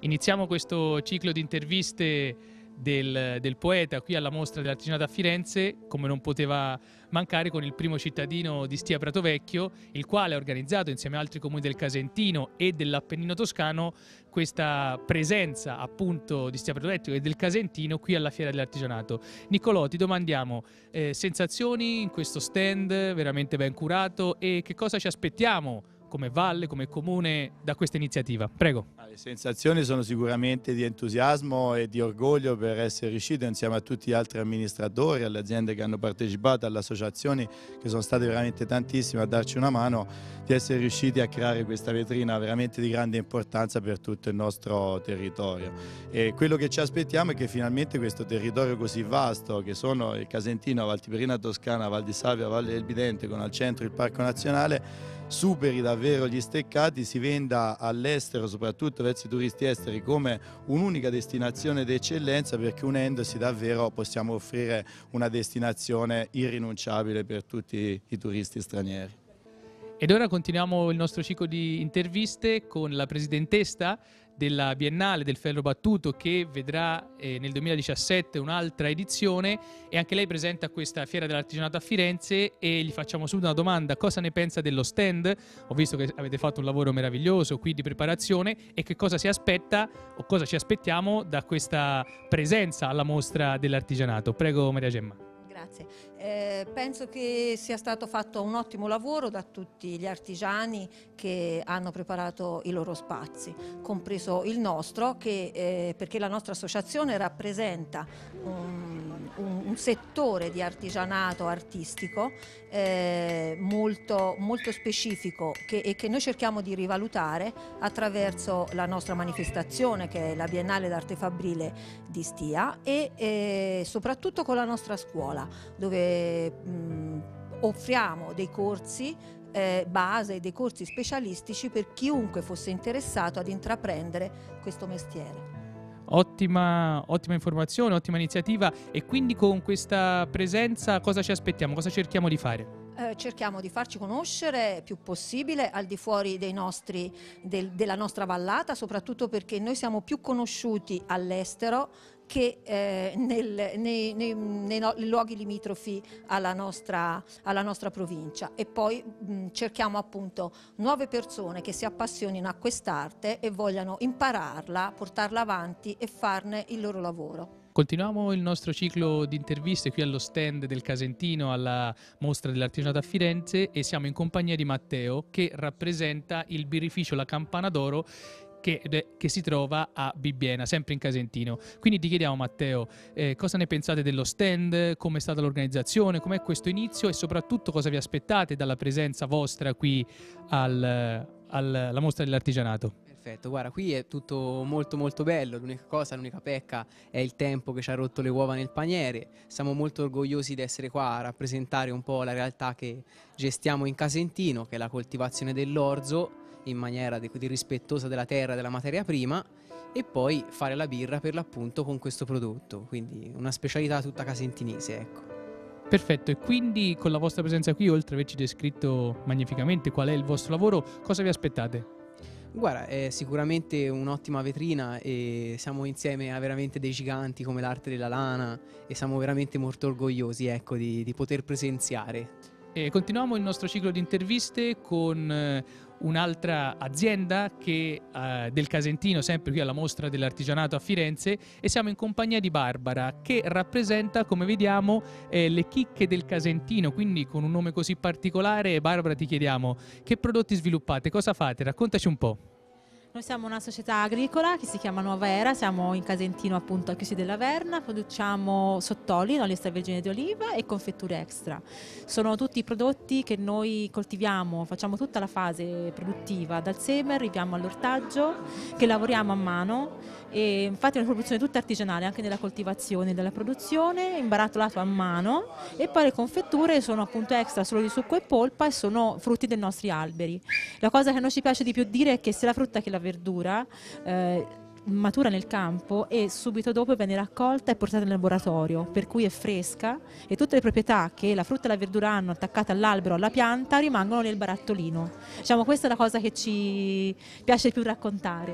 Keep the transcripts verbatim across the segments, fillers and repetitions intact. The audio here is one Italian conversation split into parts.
Iniziamo questo ciclo di interviste del, del poeta qui alla Mostra dell'Artigianato a Firenze, come non poteva mancare, con il primo cittadino di Stia Prato Vecchio, il quale ha organizzato insieme ad altri comuni del Casentino e dell'Appennino toscano questa presenza appunto di Stia Prato Vecchio e del Casentino qui alla Fiera dell'Artigianato. Niccolò, ti domandiamo eh, sensazioni in questo stand veramente ben curato e che cosa ci aspettiamo come valle, come comune da questa iniziativa. Prego. Le sensazioni sono sicuramente di entusiasmo e di orgoglio per essere riusciti insieme a tutti gli altri amministratori, alle aziende che hanno partecipato, alle associazioni che sono state veramente tantissime a darci una mano, di essere riusciti a creare questa vetrina veramente di grande importanza per tutto il nostro territorio. E quello che ci aspettiamo è che finalmente questo territorio così vasto, che sono il Casentino, Val Tiberina Toscana, Val di Savia, Valle del Bidente, con al centro il Parco Nazionale, superi davvero gli steccati, si venda all'estero, soprattutto verso i turisti esteri, come un'unica destinazione d'eccellenza, perché unendosi davvero possiamo offrire una destinazione irrinunciabile per tutti i turisti stranieri. Ed ora continuiamo il nostro ciclo di interviste con la presidentessa della Biennale del Ferro Battuto, che vedrà eh, nel duemiladiciassette un'altra edizione, e anche lei presenta questa Fiera dell'Artigianato a Firenze, e gli facciamo subito una domanda: cosa ne pensa dello stand? Ho visto che avete fatto un lavoro meraviglioso qui di preparazione, e che cosa si aspetta o cosa ci aspettiamo da questa presenza alla Mostra dell'Artigianato. Prego Maria Gemma. Grazie. Eh, penso che sia stato fatto un ottimo lavoro da tutti gli artigiani che hanno preparato i loro spazi, compreso il nostro, che, eh, perché la nostra associazione rappresenta un, un, un settore di artigianato artistico eh, molto, molto specifico che, e che noi cerchiamo di rivalutare attraverso la nostra manifestazione, che è la Biennale d'Arte Fabbrile di Stia, e eh, soprattutto con la nostra scuola, dove mh, offriamo dei corsi eh, base, dei corsi specialistici per chiunque fosse interessato ad intraprendere questo mestiere. Ottima, ottima informazione, ottima iniziativa. E quindi con questa presenza cosa ci aspettiamo, cosa cerchiamo di fare? Eh, cerchiamo di farci conoscere più possibile al di fuori dei nostri, del, della nostra vallata, soprattutto perché noi siamo più conosciuti all'estero che eh, nel, nei, nei, nei, nei luoghi limitrofi alla nostra, alla nostra provincia, e poi mh, cerchiamo appunto nuove persone che si appassionino a quest'arte e vogliano impararla, portarla avanti e farne il loro lavoro. Continuiamo il nostro ciclo di interviste qui allo stand del Casentino alla Mostra dell'Artigianato a Firenze, e siamo in compagnia di Matteo, che rappresenta il birrificio La Campana d'Oro, che, che si trova a Bibbiena, sempre in Casentino. Quindi ti chiediamo, Matteo, eh, cosa ne pensate dello stand, come è stata l'organizzazione, com'è questo inizio, e soprattutto cosa vi aspettate dalla presenza vostra qui al, al, alla Mostra dell'Artigianato? Perfetto, guarda, qui è tutto molto molto bello. L'unica cosa, l'unica pecca è il tempo che ci ha rotto le uova nel paniere. Siamo molto orgogliosi di essere qua a rappresentare un po' la realtà che gestiamo in Casentino, che è la coltivazione dell'orzo in maniera di, di rispettosa della terra e della materia prima, e poi fare la birra per l'appunto con questo prodotto, quindi una specialità tutta casentinese, ecco. Perfetto, e quindi con la vostra presenza qui, oltre a averci descritto magnificamente qual è il vostro lavoro, cosa vi aspettate? Guarda, è sicuramente un'ottima vetrina, e siamo insieme a veramente dei giganti come l'arte della lana, e siamo veramente molto orgogliosi, ecco, di, di poter presenziare. E continuiamo il nostro ciclo di interviste con eh, un'altra azienda che, eh, del Casentino, sempre qui alla Mostra dell'Artigianato a Firenze, e siamo in compagnia di Barbara, che rappresenta, come vediamo, eh, le chicche del Casentino. Quindi con un nome così particolare, Barbara, ti chiediamo che prodotti sviluppate, cosa fate, raccontaci un po'. Noi siamo una società agricola che si chiama Nuova Era, siamo in Casentino appunto a Chiusi della Verna, produciamo sottoli, olio extravergine di oliva e confetture extra. Sono tutti prodotti che noi coltiviamo, facciamo tutta la fase produttiva, dal seme arriviamo all'ortaggio, che lavoriamo a mano, e infatti è una produzione tutta artigianale, anche nella coltivazione, della produzione, imbarattolato a mano, e poi le confetture sono appunto extra, solo di succo e polpa, e sono frutti dei nostri alberi. La cosa che a noi ci piace di più dire è che sia la frutta che la verdura eh, matura nel campo e subito dopo viene raccolta e portata in laboratorio, per cui è fresca, e tutte le proprietà che la frutta e la verdura hanno attaccate all'albero o alla pianta rimangono nel barattolino. Diciamo, questa è la cosa che ci piace più raccontare.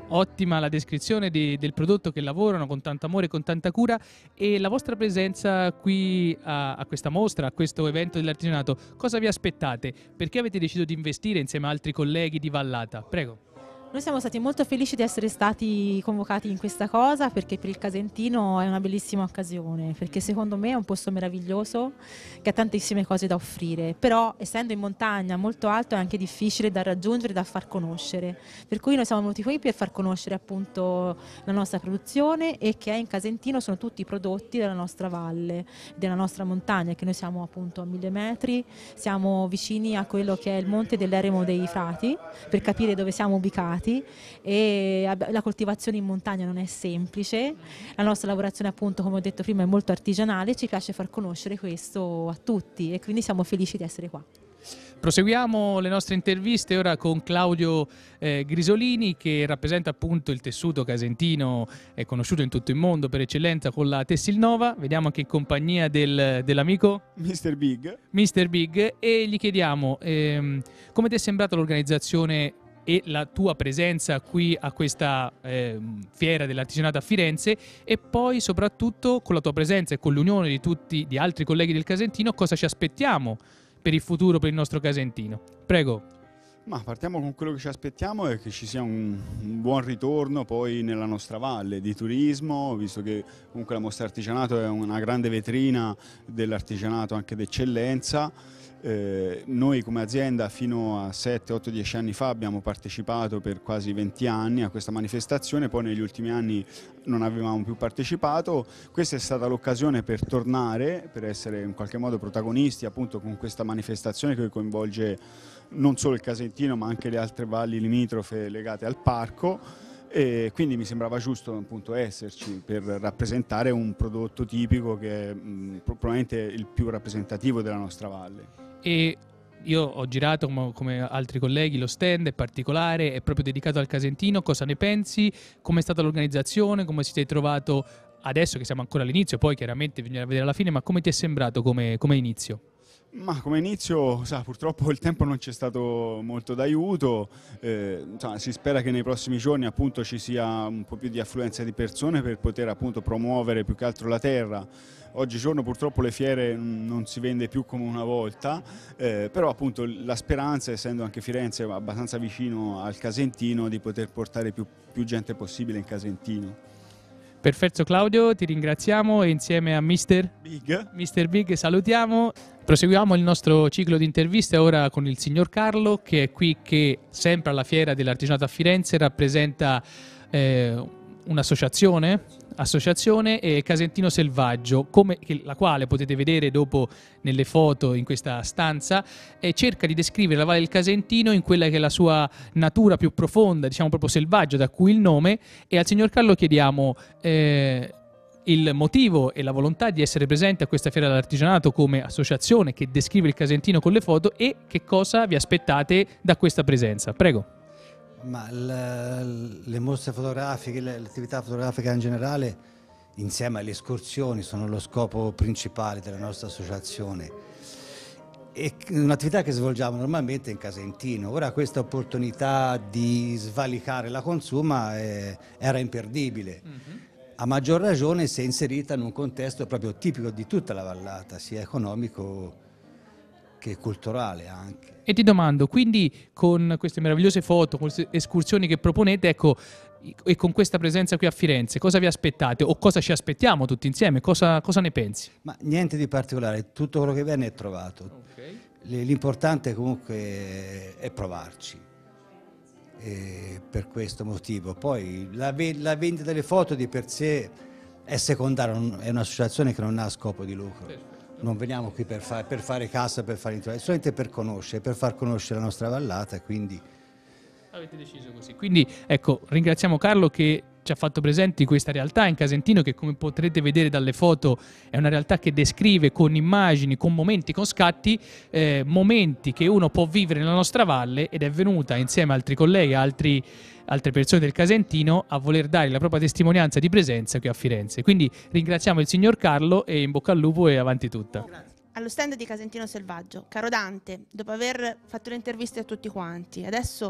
ottima la descrizione di, del prodotto che lavorano con tanto amore e con tanta cura, e la vostra presenza qui a, a questa mostra, a questo evento dell'artigianato, cosa vi aspettate? Perché avete deciso di investire insieme a altri colleghi di Vallata? Prego. Noi siamo stati molto felici di essere stati convocati in questa cosa, perché per il Casentino è una bellissima occasione, perché secondo me è un posto meraviglioso che ha tantissime cose da offrire, però essendo in montagna molto alto è anche difficile da raggiungere e da far conoscere, per cui noi siamo venuti qui per far conoscere appunto la nostra produzione, e che è in Casentino sono tutti i prodotti della nostra valle, della nostra montagna, che noi siamo appunto a mille metri, siamo vicini a quello che è il monte dell'Eremo dei Frati, per capire dove siamo ubicati. E la coltivazione in montagna non è semplice, la nostra lavorazione appunto, come ho detto prima, è molto artigianale, ci piace far conoscere questo a tutti e quindi siamo felici di essere qua. Proseguiamo le nostre interviste ora con Claudio eh, Grisolini, che rappresenta appunto il tessuto casentino, è conosciuto in tutto il mondo per eccellenza con la Tessilnova. Vediamo anche in compagnia del, dell'amico mister Big. mister Big, e gli chiediamo ehm, come ti è sembrata l'organizzazione e la tua presenza qui a questa eh, fiera dell'artigianato a Firenze, e poi soprattutto con la tua presenza e con l'unione di tutti di altri colleghi del Casentino, cosa ci aspettiamo per il futuro, per il nostro Casentino. Prego. Ma partiamo con quello che ci aspettiamo, è che ci sia un, un buon ritorno poi nella nostra valle di turismo, visto che comunque la mostra artigianato è una grande vetrina dell'artigianato anche d'eccellenza. Eh, noi come azienda fino a sette, otto, dieci anni fa abbiamo partecipato per quasi venti anni a questa manifestazione, poi negli ultimi anni non avevamo più partecipato. Questa è stata l'occasione per tornare, per essere in qualche modo protagonisti appunto con questa manifestazione che coinvolge non solo il Casentino ma anche le altre valli limitrofe legate al parco, e quindi mi sembrava giusto appunto esserci per rappresentare un prodotto tipico che è mh, probabilmente il più rappresentativo della nostra valle. E io ho girato come, come altri colleghi lo stand, è particolare, è proprio dedicato al Casentino. Cosa ne pensi? Come è stata l'organizzazione? Come si sei trovato adesso che siamo ancora all'inizio? Poi chiaramente bisognerà vedere alla fine, ma come ti è sembrato come, come inizio? Ma come inizio, sa, purtroppo il tempo non c'è stato molto d'aiuto, eh, si spera che nei prossimi giorni appunto ci sia un po' più di affluenza di persone per poter appunto promuovere più che altro la terra. Oggigiorno purtroppo le fiere non si vende più come una volta, eh, però appunto la speranza, essendo anche Firenze abbastanza vicino al Casentino, di poter portare più, più gente possibile in Casentino. Perfetto Claudio, ti ringraziamo, e insieme a mister Big, mister Big salutiamo. Proseguiamo il nostro ciclo di interviste ora con il signor Carlo, che è qui, che sempre alla Fiera dell'Artigianato a Firenze rappresenta eh, un'associazione, associazione eh, Casentino Selvaggio, come, che, la quale potete vedere dopo nelle foto in questa stanza, e cerca di descrivere la Valle del Casentino in quella che è la sua natura più profonda, diciamo proprio selvaggio, da cui il nome. E al signor Carlo chiediamo eh, il motivo e la volontà di essere presente a questa Fiera dell'Artigianato come associazione che descrive il Casentino con le foto, e che cosa vi aspettate da questa presenza. Prego. Ma le, le mostre fotografiche, l'attività fotografica in generale, insieme alle escursioni, sono lo scopo principale della nostra associazione. È un'attività che svolgiamo normalmente in Casentino. Ora questa opportunità di svalicare la consuma è, era imperdibile. Mm-hmm. A maggior ragione se inserita in un contesto proprio tipico di tutta la vallata, sia economico che culturale anche. E ti domando, quindi con queste meravigliose foto, con queste escursioni che proponete, ecco, e con questa presenza qui a Firenze, cosa vi aspettate o cosa ci aspettiamo tutti insieme? Cosa, cosa ne pensi? Ma niente di particolare, tutto quello che viene è trovato. Okay. L'importante comunque è provarci. E per questo motivo. Poi la, la vendita delle foto di per sé è secondaria, è un'associazione che non ha scopo di lucro. Perfetto. Non veniamo qui per, fa per fare cassa, per fare introdurre, solamente per conoscere, per far conoscere la nostra vallata, quindi... Avete deciso così. Quindi ecco, ringraziamo Carlo che ci ha fatto presenti questa realtà in Casentino, che come potrete vedere dalle foto è una realtà che descrive con immagini, con momenti, con scatti, eh, momenti che uno può vivere nella nostra valle, ed è venuta insieme a altri colleghi, altri, altre persone del Casentino a voler dare la propria testimonianza di presenza qui a Firenze. Quindi ringraziamo il signor Carlo e in bocca al lupo e avanti tutta. Grazie. Allo stand di Casentino Selvaggio, caro Dante, dopo aver fatto le interviste a tutti quanti, adesso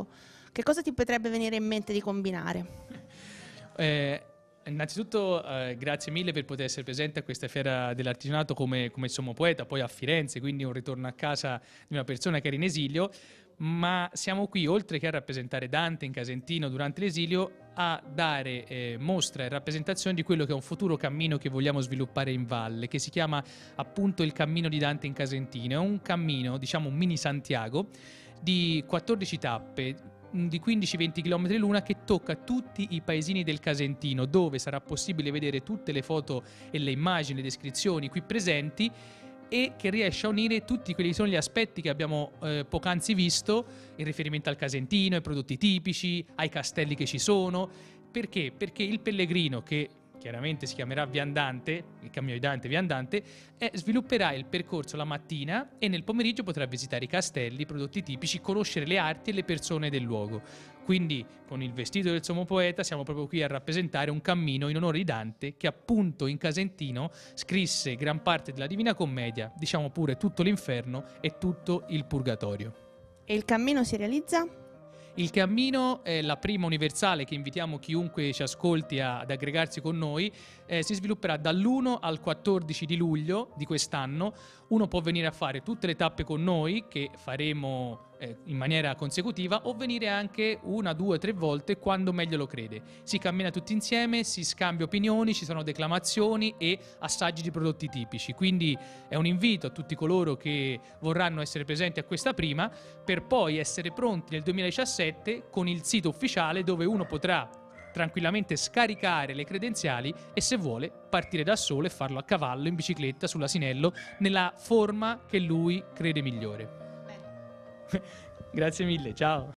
Che cosa ti potrebbe venire in mente di combinare? Eh, innanzitutto eh, grazie mille per poter essere presente a questa fiera dell'artigianato come, come sommo poeta, poi a Firenze, quindi un ritorno a casa di una persona che era in esilio, ma siamo qui oltre che a rappresentare Dante in Casentino durante l'esilio a dare eh, mostra e rappresentazione di quello che è un futuro cammino che vogliamo sviluppare in valle, che si chiama appunto il cammino di Dante in Casentino. È un cammino, diciamo un mini Santiago, di quattordici tappe, di quindici venti chilometri l'una, che tocca tutti i paesini del Casentino, dove sarà possibile vedere tutte le foto e le immagini, le descrizioni qui presenti, e che riesce a unire tutti quelli che sono gli aspetti che abbiamo eh, poc'anzi visto, in riferimento al Casentino, ai prodotti tipici, ai castelli che ci sono. Perché? Perché il pellegrino, che chiaramente si chiamerà viandante, il cammino di Dante viandante, eh, svilupperà il percorso la mattina e nel pomeriggio potrà visitare i castelli, i prodotti tipici, conoscere le arti e le persone del luogo. Quindi con il vestito del sommo poeta siamo proprio qui a rappresentare un cammino in onore di Dante, che appunto in Casentino scrisse gran parte della Divina Commedia, diciamo pure tutto l'inferno e tutto il purgatorio. E il cammino si realizza? Il cammino è la prima universale che invitiamo chiunque ci ascolti a, ad aggregarsi con noi, eh, si svilupperà dall'primo al quattordici di luglio di quest'anno. Uno può venire a fare tutte le tappe con noi, che faremo eh, in maniera consecutiva, o venire anche una, due, tre volte quando meglio lo crede. Si cammina tutti insieme, si scambia opinioni, ci sono declamazioni e assaggi di prodotti tipici. Quindi è un invito a tutti coloro che vorranno essere presenti a questa prima, per poi essere pronti nel duemiladiciassette con il sito ufficiale, dove uno potrà tranquillamente scaricare le credenziali e, se vuole, partire da solo e farlo a cavallo, in bicicletta, sull'asinello, nella forma che lui crede migliore. Grazie mille, ciao!